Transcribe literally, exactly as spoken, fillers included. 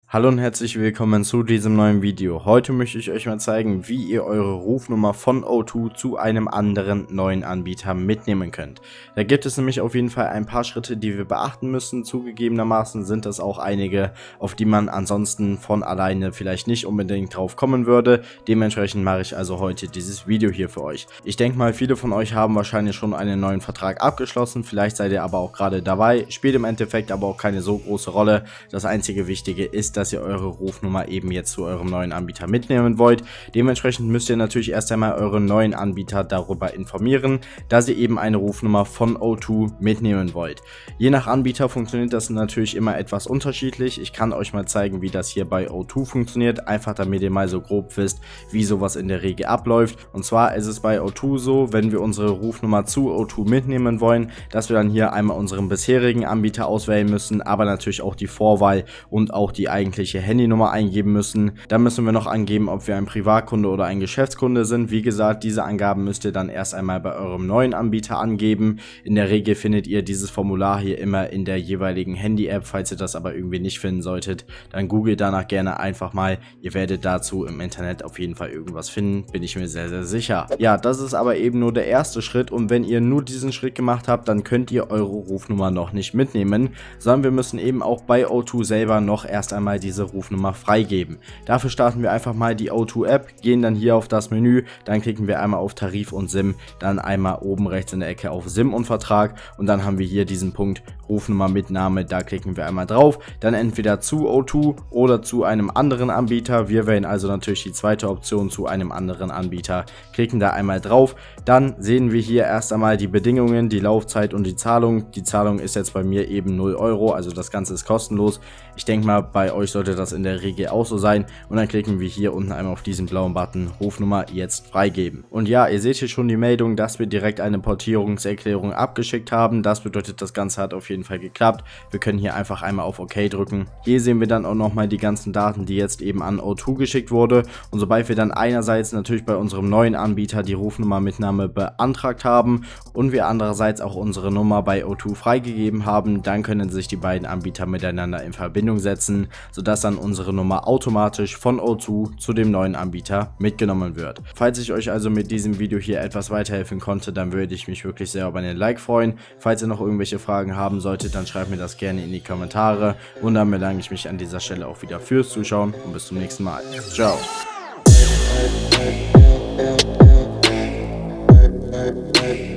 Hallo und herzlich willkommen zu diesem neuen Video. Heute möchte ich euch mal zeigen, wie ihr eure Rufnummer von O zwei zu einem anderen neuen Anbieter mitnehmen könnt. Da gibt es nämlich auf jeden Fall ein paar Schritte, die wir beachten müssen. Zugegebenermaßen sind das auch einige, auf die man ansonsten von alleine vielleicht nicht unbedingt drauf kommen würde. Dementsprechend mache ich also heute dieses Video hier für euch. Ich denke mal, viele von euch haben wahrscheinlich schon einen neuen Vertrag abgeschlossen. Vielleicht seid ihr aber auch gerade dabei. Spielt im Endeffekt aber auch keine so große Rolle. Das einzige Wichtige ist, dass ihr eure Rufnummer eben jetzt zu eurem neuen Anbieter mitnehmen wollt. Dementsprechend müsst ihr natürlich erst einmal euren neuen Anbieter darüber informieren, dass ihr eben eine Rufnummer von O zwei mitnehmen wollt. Je nach Anbieter funktioniert das natürlich immer etwas unterschiedlich. Ich kann euch mal zeigen, wie das hier bei O zwei funktioniert, einfach damit ihr mal so grob wisst, wie sowas in der Regel abläuft. Und zwar ist es bei O zwei so, wenn wir unsere Rufnummer zu O zwei mitnehmen wollen, dass wir dann hier einmal unseren bisherigen Anbieter auswählen müssen, aber natürlich auch die Vorwahl und auch die eigentliche Handynummer eingeben müssen. Dann müssen wir noch angeben, ob wir ein Privatkunde oder ein Geschäftskunde sind. Wie gesagt, diese Angaben müsst ihr dann erst einmal bei eurem neuen Anbieter angeben. In der Regel findet ihr dieses Formular hier immer in der jeweiligen Handy-App. Falls ihr das aber irgendwie nicht finden solltet, dann googelt danach gerne einfach mal. Ihr werdet dazu im Internet auf jeden Fall irgendwas finden, bin ich mir sehr, sehr sicher. Ja, das ist aber eben nur der erste Schritt, und wenn ihr nur diesen Schritt gemacht habt, dann könnt ihr eure Rufnummer noch nicht mitnehmen, sondern wir müssen eben auch bei O zwei selber noch erst einmal diese Rufnummer freigeben. Dafür starten wir einfach mal die O zwei App, gehen dann hier auf das Menü, dann klicken wir einmal auf Tarif und SIM, dann einmal oben rechts in der Ecke auf SIM und Vertrag, und dann haben wir hier diesen Punkt Rufnummer mit Name, da klicken wir einmal drauf, dann entweder zu O zwei oder zu einem anderen Anbieter. Wir wählen also natürlich die zweite Option, zu einem anderen Anbieter, klicken da einmal drauf, dann sehen wir hier erst einmal die Bedingungen, die Laufzeit und die Zahlung. Die Zahlung ist jetzt bei mir eben null Euro, also das Ganze ist kostenlos. Ich denke mal, bei euch sollte das in der Regel auch so sein, und dann klicken wir hier unten einmal auf diesen blauen Button Rufnummer jetzt freigeben. Und ja, ihr seht hier schon die Meldung, dass wir direkt eine Portierungserklärung abgeschickt haben. Das bedeutet, das Ganze hat auf jeden Fall geklappt. Wir können hier einfach einmal auf OK drücken. Hier sehen wir dann auch nochmal die ganzen Daten, die jetzt eben an O zwei geschickt wurde, und sobald wir dann einerseits natürlich bei unserem neuen Anbieter die Rufnummer mit Name beantragt haben und wir andererseits auch unsere Nummer bei O zwei freigegeben haben, dann können sich die beiden Anbieter miteinander in Verbindung setzen, sodass dann unsere Nummer automatisch von O zwei zu dem neuen Anbieter mitgenommen wird. Falls ich euch also mit diesem Video hier etwas weiterhelfen konnte, dann würde ich mich wirklich sehr über einen Like freuen. Falls ihr noch irgendwelche Fragen haben solltet, dann schreibt mir das gerne in die Kommentare, und dann bedanke ich mich an dieser Stelle auch wieder fürs Zuschauen und bis zum nächsten Mal. Ciao! Hey, hey, hey.